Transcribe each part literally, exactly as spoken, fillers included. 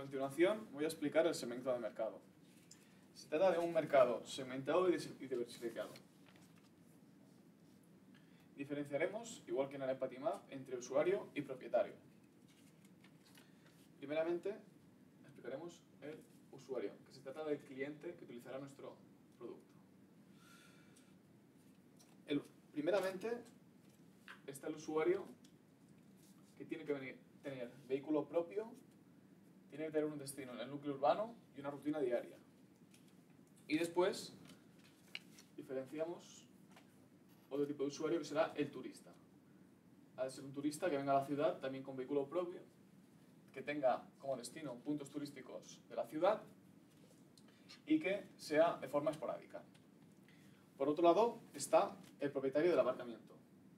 continuación voy a explicar el segmento de mercado. Se trata de un mercado segmentado y diversificado. Diferenciaremos, igual que en el Empathy Map, entre usuario y propietario. Primeramente, explicaremos el usuario, que se trata del cliente que utilizará nuestro producto. El, primeramente, está el usuario que tiene que venir, tener vehículo propio, tiene que tener un destino en el núcleo urbano y una rutina diaria. Y después diferenciamos otro tipo de usuario que será el turista. Ha de ser un turista que venga a la ciudad también con vehículo propio, que tenga como destino puntos turísticos de la ciudad y que sea de forma esporádica. Por otro lado está el propietario del aparcamiento.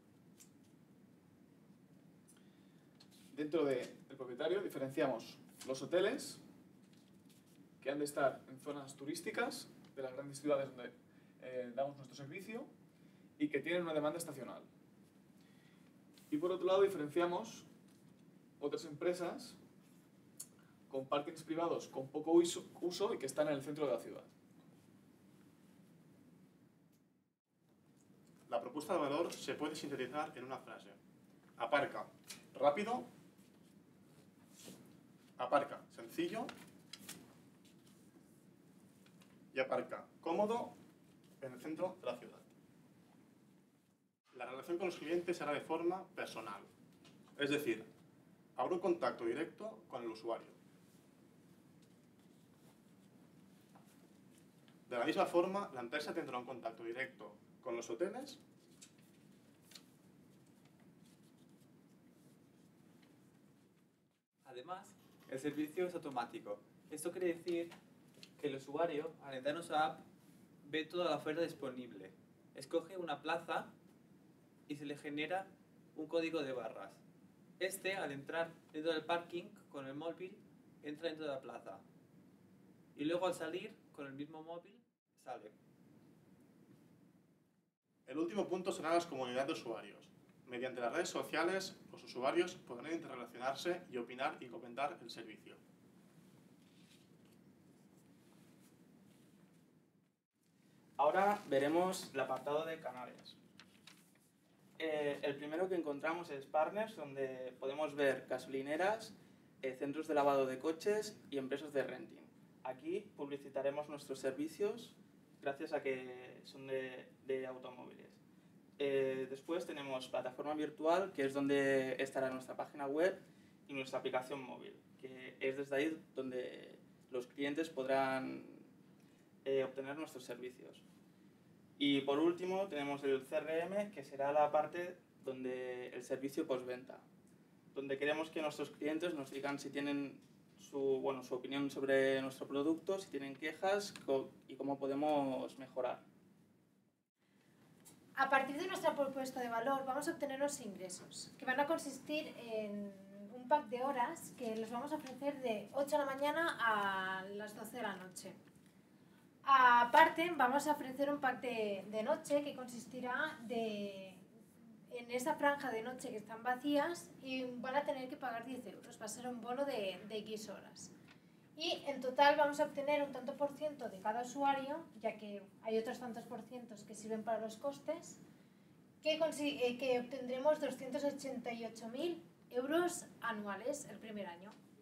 Dentro del propietario diferenciamos los hoteles, que han de estar en zonas turísticas de las grandes ciudades donde eh, damos nuestro servicio y que tienen una demanda estacional. Y por otro lado diferenciamos otras empresas con parkings privados con poco uso, uso y que están en el centro de la ciudad. La propuesta de valor se puede sintetizar en una frase. Aparca rápido, aparca sencillo y aparca cómodo en el centro de la ciudad. La relación con los clientes será de forma personal, es decir, habrá un contacto directo con el usuario. De la misma forma, la empresa tendrá un contacto directo con los hoteles Además, el servicio es automático. Esto quiere decir que el usuario, al entrar en nuestra app, ve toda la oferta disponible, escoge una plaza y se le genera un código de barras. Este, al entrar dentro del parking con el móvil, entra dentro de la plaza. Y luego al salir, con el mismo móvil, sale. El último punto será las comunidades de usuarios. Mediante las redes sociales, los usuarios podrán interrelacionarse y opinar y comentar el servicio. Ahora veremos el apartado de canales. Eh, el primero que encontramos es Partners, donde podemos ver gasolineras, eh, centros de lavado de coches y empresas de renting. Aquí publicitaremos nuestros servicios gracias a que son de, de automóviles. Eh, después tenemos plataforma virtual, que es donde estará nuestra página web y nuestra aplicación móvil, que es desde ahí donde los clientes podrán eh, obtener nuestros servicios. Y por último tenemos el C R M, que será la parte donde el servicio postventa, donde queremos que nuestros clientes nos digan si tienen su, bueno, su opinión sobre nuestro producto, si tienen quejas y cómo podemos mejorar. A partir de nuestra propuesta de valor vamos a obtener los ingresos, que van a consistir en un pack de horas que les vamos a ofrecer de ocho de la mañana a las doce de la noche. Aparte, vamos a ofrecer un pack de, de noche que consistirá de, en esa franja de noche que están vacías y van a tener que pagar diez euros. Va a ser un bono de, de X horas. Y en total vamos a obtener un tanto por ciento de cada usuario, ya que hay otros tantos por cientos que sirven para los costes, que, eh, que obtendremos doscientos ochenta y ocho mil euros anuales el primer año.